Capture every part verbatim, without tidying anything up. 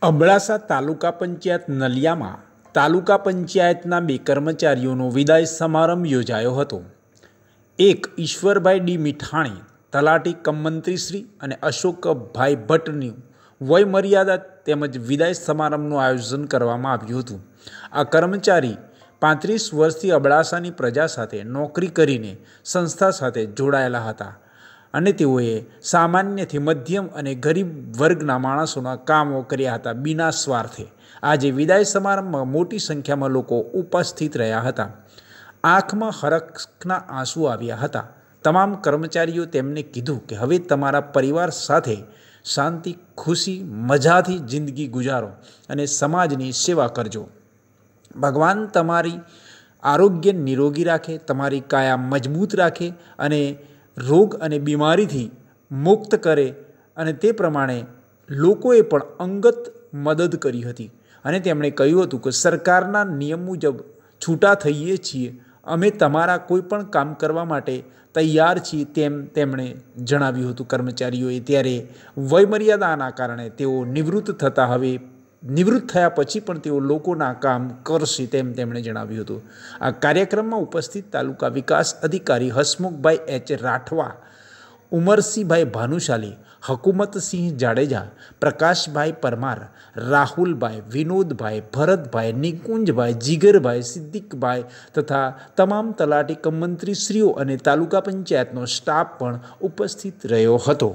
અબડાસા તાલુકા પંચાયત નલિયામાં તાલુકા પંચાયતના બે કર્મચારીઓનો વિદાય સમારંભ યોજાયો હતો। એક ઈશ્વરભાઈ ડી મીઠાણી તલાટી કમ મંત્રીશ્રી અને અશોકભાઈ ભટ્ટની વયમર્યાદા તેમજ વિદાય સમારંભનું આયોજન કરવામાં આવ્યું હતું। આ કર્મચારી પાંત્રીસ વર્ષથી અબડાસાની પ્રજા સાથે નોકરી કરીને સંસ્થા સાથે જોડાયેલા હતા અને તેઓએ સામાન્યથી મધ્યમ અને ગરીબ વર્ગના માણસોના કામો કર્યા હતા વિના સ્વાર્થે। આજે વિદાય સમારંભમાં મોટી સંખ્યામાં લોકો ઉપસ્થિત રહ્યા હતા। આંખમાં હરખના આંસુ આવ્યા હતા। તમામ કર્મચારીઓ તેમને કીધું કે હવે તમારા પરિવાર સાથે શાંતિ ખુશી મજાથી જિંદગી ગુજારો અને સમાજની સેવા કરજો। ભગવાન તમારી આરોગ્ય નિરોગી રાખે, તમારી કાયા મજબૂત રાખે અને રોગ અને બીમારીથી મુક્ત કરે। અને તે પ્રમાણે લોકોએ પણ અંગત મદદ કરી હતી અને તેમણે કહ્યું હતું કે સરકારના નિયમ મુજબ છૂટા થઈએ છીએ, અમે તમારા કોઈ પણ કામ કરવા માટે તૈયાર છીએ તેમ તેમણે જણાવ્યું હતું કર્મચારીઓએ। ત્યારે વયમર્યાદાના કારણે તેઓ નિવૃત્ત થતા હવે નિવૃત્ત થયા પછી પણ તેઓ લોકોના કામ કરશે તેમ તેમણે જણાવ્યું હતું। આ કાર્યક્રમમાં ઉપસ્થિત તાલુકા વિકાસ અધિકારી હસમુખભાઈ એચ રાઠવા, ઉમરસિંહભાઈ ભાનુશાલી, હકુમતસિંહ જાડેજા, પ્રકાશભાઈ પરમાર, રાહુલભાઈ, વિનોદભાઈ, ભરતભાઈ, નિકુંજભાઈ, જીગરભાઈ, સિદ્દીકભાઈ તથા તમામ તલાટી કમ મંત્રીશ્રીઓ અને તાલુકા પંચાયતનો સ્ટાફ પણ ઉપસ્થિત રહ્યો હતો।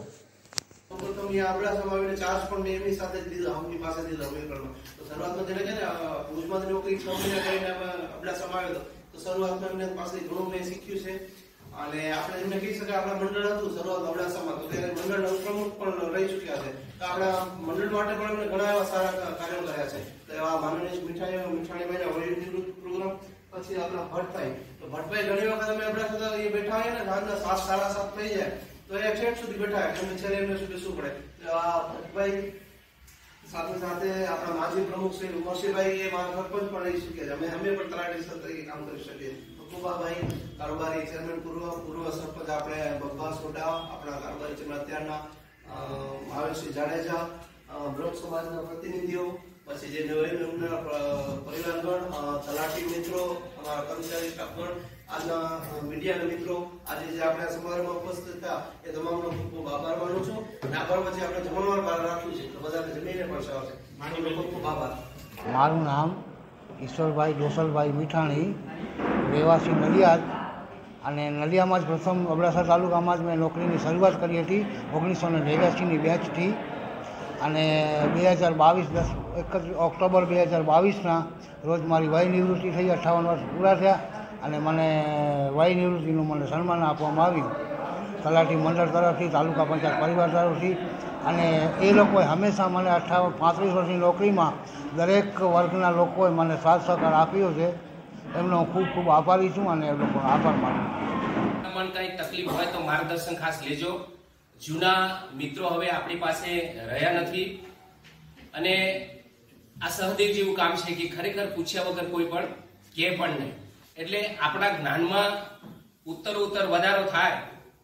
અને આપણે એમને કહી શકાય આપણા મંડળ હતું શરૂઆત અબડાસામાં તો ત્યારે મંડળ ઉપપ્રમુખ પણ રહી ચૂક્યા છે, તો આપણા મંડળ માટે પણ એમને ઘણા એવા સારા કાર્યો કર્યા છે। તો એવા માનનીય મીઠાણી મીઠાણીભાઈના વય નિવૃત્ત પ્રોગ્રામ પછી આપણા ભટ્ટભાઈ, તો ભટ્ટભાઈ ઘણી વખત અમે અબડાસા એ બેઠા હોય ને રાતના સાત સાડા સાત થઈ જાય તો એ છેક સુધી બેઠા હોય એમને છેલ્લે એમને શું બેસવું પડે। આ ભટ્ટભાઈ સાથે સાથે આપણા માજી પ્રમુખ શ્રી ઉમરસિંહભાઈ એ મારા સરપંચ પણ રહી ચૂક્યા છે, અમે અમે પણ તલાટી તરીકે કામ કરી શકીએ। ભાઈ કારોબારી ચેરમેન પૂર્વ પૂર્વ સરપંચ આપણે બબ્બા સોડા, આપણા કારોબારી ચેરમેન અત્યારના મહાવીરસિંહ જાડેજા, બ્રહ્મ સમાજના પ્રતિનિધિઓ, પછી જે નવીનના પરિવારગણ, તલાટી મિત્રો, અમારા કર્મચારી સ્ટાફગણ, આજના મીડિયાના મિત્રો, આજે જે આપણે સમારોહમાં ઉપસ્થિત હતા એ તમામનો ખૂબ ખૂબ આભાર માનું છું। અને આભાર પછી આપણે જમણવાર બહાર રાખ્યું છે તો બધાને જમીને પણ આવશે, માનો ખૂબ ખૂબ આભાર। મારું નામ ઈશ્વરભાઈ જોસલભાઈ મીઠાણી, રહેવાસી નલિયાદ, અને નલિયામાં જ પ્રથમ અબડાસા તાલુકામાં જ મેં નોકરીની શરૂઆત કરી હતી ઓગણીસો ને નેવ્યાસીની બેચથી। અને બે હજાર બાવીસ દસ એકત્રીસ ઓક્ટોબર બે હજાર બાવીસના રોજ મારી વય નિવૃત્તિ થઈ, અઠ્ઠાવન વર્ષ પૂરા થયા અને મને વય નિવૃત્તિનું મને સન્માન આપવામાં આવ્યું તલાટી મંડળ તરફથી, તાલુકા પંચાયત પરિવાર તરફથી। અને એ લોકોએ હંમેશા મને અઠ્ઠાવન પાંત્રીસ વર્ષની નોકરીમાં દરેક વર્ગના લોકોએ મને સાથ સહકાર આપ્યો છે, એમનો ખૂબ ખૂબ આભારી છું અને એ લોકોનો આભાર માનું છું। પણ કંઈ તકલીફ હોય તો માર્ગદર્શન ખાસ લેજો। જૂના મિત્રો હવે આપણી પાસે રહ્યા નથી અને આ સહદેવ જેવું કામ છે કે ખરેખર પૂછ્યા વગર કોઈ પણ કે પણ નહીં, એટલે આપણા જ્ઞાનમાં ઉત્તર ઉત્તર વધારો થાય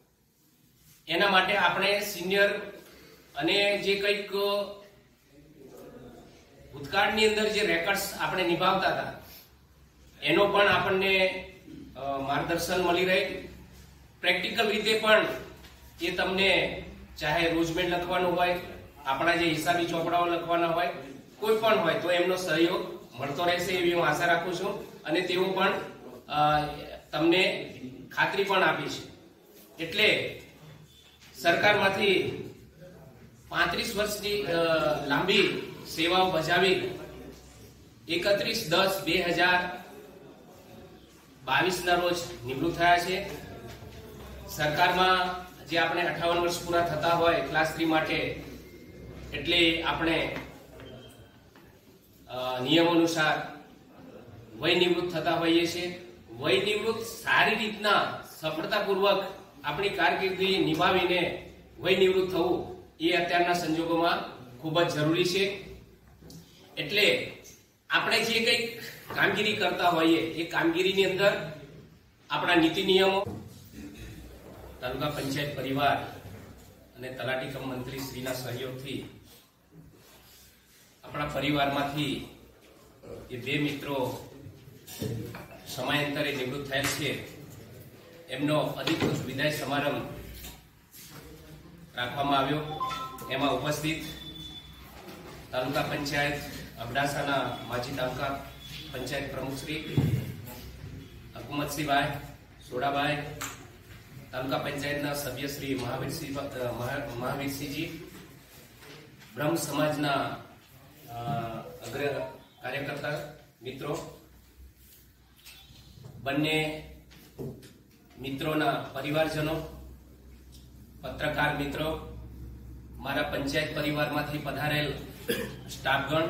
એના માટે આપણે સિનિયર અને જે કંઈક ભૂતકાળની અંદર જે રેકોર્ડ્સ આપણે નિભાવતા હતા એનો પણ આપણને માર્ગદર્શન મળી રહે। પ્રેક્ટિકલ રીતે પણ એ તમને ચાહે રોજમેન્ટ લખવાનું હોય, આપણા જે હિસાબી ચોપડાઓ લખવાના હોય, કોઈ પણ હોય તો એમનો સહયોગ મળતો રહેશે એવી હું આશા રાખું છું અને તેઓ પણ તમને ખાતરી પણ આપી છે। એટલે સરકારમાંથી પાંત્રીસ વર્ષની લાંબી સેવાઓ બજાવી એકત્રીસ દસ બે હજાર બાવીસ ના રોજ નિવૃત્ત થયા છે। સરકારમાં જે આપણે અઠાવન વર્ષ પૂરા થતા હોય ક્લાસ થ્રી માટે એટલે આપણે નિયમ અનુસાર વય નિવૃત્ત થતા હોઈએ છીએ। વય નિવૃત્ત સારી રીતના સફળતાપૂર્વક આપણી કારકિર્દી નિભાવીને વય નિવૃત્ત થવું એ અત્યારના સંજોગોમાં ખૂબ જ જરૂરી છે। એટલે આપણે જે કંઈક કામગીરી કરતા હોઈએ એ કામગીરીની અંદર આપણા નીતિ નિયમો, તાલુકા પંચાયત પરિવાર અને તલાટી કમ મંત્રી શ્રીના સહયોગથી આપણા પરિવારમાંથી એ બે મિત્રો સમયાંતરે નિવૃત્ત થયેલ છે, એમનો અધિકૃત વિદાય સમારંભ રાખવામાં આવ્યો. એમાં ઉપસ્થિત તાલુકા પંચાયત અબડાસાના માજી તાલુકા પંચાયત પ્રમુખ શ્રી હકુમતસિંહભાઈ સોડાભાઈ, તાલુકા પંચાયતના સભ્ય શ્રી મહાવીરસિંહ મહાવીરસિંહજી, બ્રહ્મ સમાજના અગ્ર કાર્યકર્તા મિત્રો, બંને મિત્રોના પરિવારજનો, પત્રકાર મિત્રો, મારા પંચાયત પરિવારમાંથી પધારેલ સ્ટાફગણ,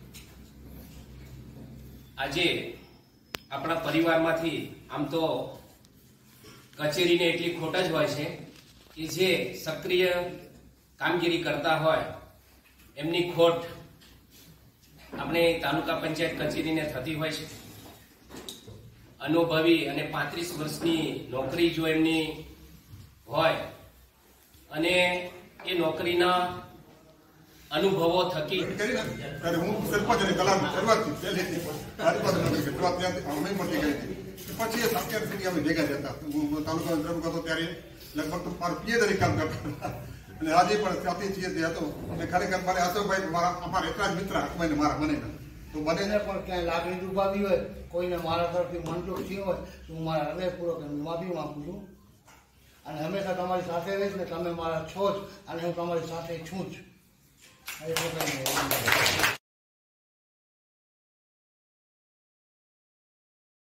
આજે આપણા પરિવારમાંથી આમ તો કચેરીને એટલી ખોટ જ હોય છે કે જે સક્રિય કામગીરી કરતા હોય એમની ખોટ આપણે તાલુકા પંચાયત કચેરીને થતી હોય છે. અનુભવી અને પાંત્રીસ વર્ષની નોકરી જો એમની હોય અને એ નોકરીના અનુભવો થકી હું સરપંચ અને કલામ શરૂઆતથી પહેલેથી શરૂઆત અમે મળતી કરી હતી. પછી એ અત્યાર સુધી અમે ભેગા જતા. હું તાલુકાનો પ્રમુખ હતો ત્યારે લગભગ તો મારું પીએ તરીકે કામ કરતા અને આજે પણ ત્યાંથી છીએ તે હતો. અને ખરેખર મારે અશોકભાઈ મારા અમારા એટલા જ મિત્ર હકભાઈને મારા મને તો મને પણ ક્યાંય લાગણી દુભાવી હોય, કોઈને મારા તરફથી મનટોક થયો હોય તો હું મારા હૃદયપૂર્વક માફી માંગુ છું. અને હંમેશા તમારી સાથે રહીશ ને તમે મારા છો જ, અને હું તમારી સાથે છું જ.